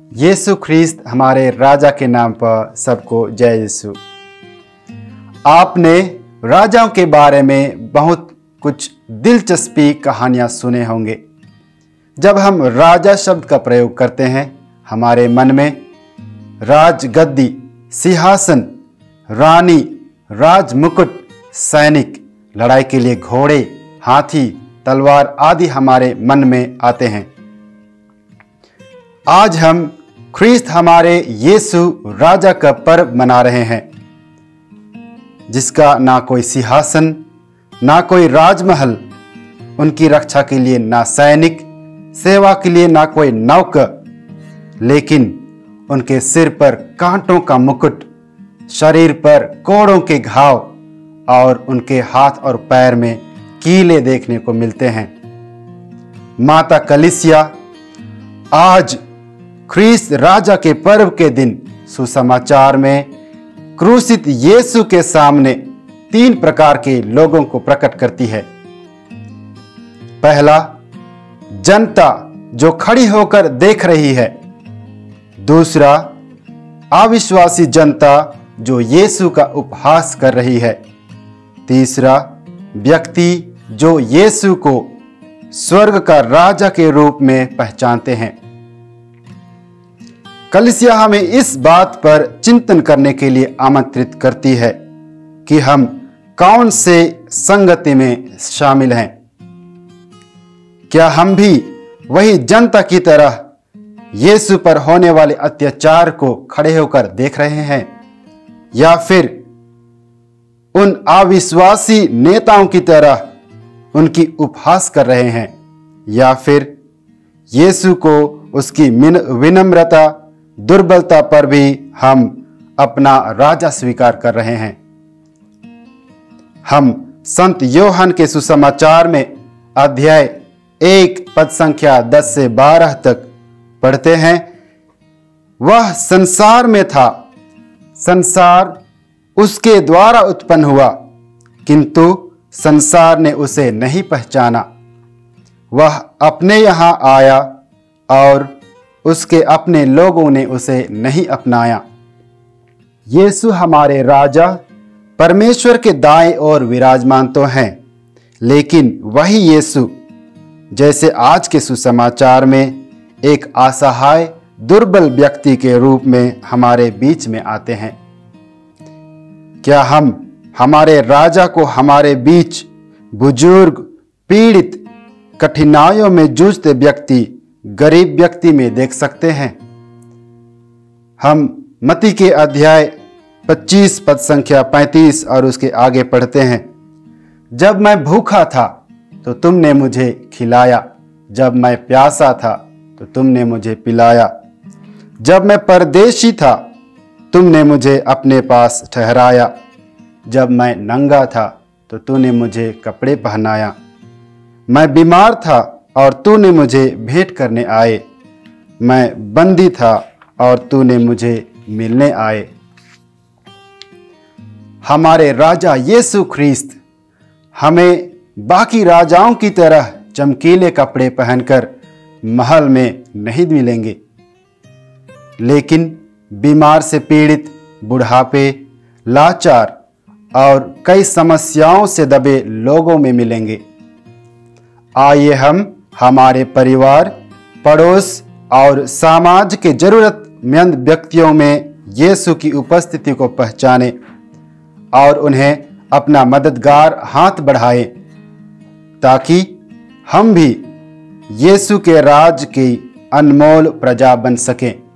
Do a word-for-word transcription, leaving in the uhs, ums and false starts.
यीशु ख्रीस्त हमारे राजा के नाम पर सबको जय यीशु। आपने राजाओं के बारे में बहुत कुछ दिलचस्पी कहानियां सुने होंगे। जब हम राजा शब्द का प्रयोग करते हैं, हमारे मन में राजगद्दी, सिंहासन, रानी, राज मुकुट, सैनिक, लड़ाई के लिए घोड़े, हाथी, तलवार आदि हमारे मन में आते हैं। आज हम ख्रीस्त हमारे यीशु राजा का पर्व मना रहे हैं, जिसका ना कोई सिंहासन, ना कोई राजमहल, उनकी रक्षा के लिए ना सैनिक, सेवा के लिए ना कोई नौकर, लेकिन उनके सिर पर कांटों का मुकुट, शरीर पर कोड़ों के घाव और उनके हाथ और पैर में कीले देखने को मिलते हैं। माता कलीसिया आज ख्रीस्त राजा के पर्व के दिन सुसमाचार में क्रूसित यीशु के सामने तीन प्रकार के लोगों को प्रकट करती है। पहला, जनता जो खड़ी होकर देख रही है। दूसरा, अविश्वासी जनता जो यीशु का उपहास कर रही है। तीसरा, व्यक्ति जो यीशु को स्वर्ग का राजा के रूप में पहचानते हैं। कलीसिया हमें इस बात पर चिंतन करने के लिए आमंत्रित करती है कि हम कौन से संगति में शामिल हैं। क्या हम भी वही जनता की तरह यीशु पर होने वाले अत्याचार को खड़े होकर देख रहे हैं, या फिर उन अविश्वासी नेताओं की तरह उनकी उपहास कर रहे हैं, या फिर यीशु को उसकी विनम्रता, दुर्बलता पर भी हम अपना राजा स्वीकार कर रहे हैं। हम संत योहन के सुसमाचार में अध्याय एक पद संख्या दस से बारह तक पढ़ते हैं। वह संसार में था, संसार उसके द्वारा उत्पन्न हुआ, किंतु संसार ने उसे नहीं पहचाना। वह अपने यहाँ आया और उसके अपने लोगों ने उसे नहीं अपनाया। यीशु हमारे राजा परमेश्वर के दाएं ओर विराजमान तो हैं, लेकिन वही यीशु जैसे आज के सुसमाचार में एक असहाय दुर्बल व्यक्ति के रूप में हमारे बीच में आते हैं। क्या हम हमारे राजा को हमारे बीच बुजुर्ग, पीड़ित, कठिनाइयों में जूझते व्यक्ति, गरीब व्यक्ति में देख सकते हैं? हम मत्ती के अध्याय पच्चीस पद संख्या पैंतीस और उसके आगे पढ़ते हैं। जब मैं भूखा था तो तुमने मुझे खिलाया, जब मैं प्यासा था तो तुमने मुझे पिलाया, जब मैं परदेशी था तुमने मुझे अपने पास ठहराया, जब मैं नंगा था तो तूने मुझे कपड़े पहनाया, मैं बीमार था और तूने मुझे भेंट करने आए, मैं बंदी था और तूने मुझे मिलने आए। हमारे राजा यीशु ख्रीस्त हमें बाकी राजाओं की तरह चमकीले कपड़े पहनकर महल में नहीं मिलेंगे, लेकिन बीमार से पीड़ित, बुढ़ापे, लाचार और कई समस्याओं से दबे लोगों में मिलेंगे। आइए हम हमारे परिवार, पड़ोस और समाज के जरूरतमंद व्यक्तियों में यीशु की उपस्थिति को पहचाने और उन्हें अपना मददगार हाथ बढ़ाएं, ताकि हम भी यीशु के राज की अनमोल प्रजा बन सकें।